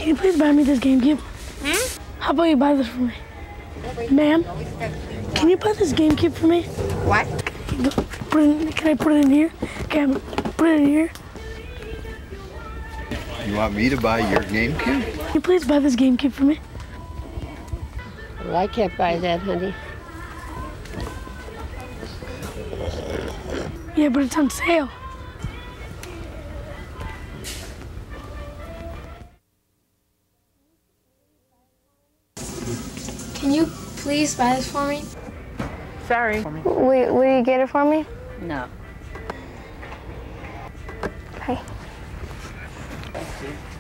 Can you please buy me this GameCube? How about you buy this for me? Ma'am, can you buy this GameCube for me? What? Can I put it in here? Can I put it in here? You want me to buy your GameCube? Can you please buy this GameCube for me? Well, I can't buy that, honey. Yeah, but it's on sale. Can you please buy this for me? Sorry. Will you get it for me? No. Okay.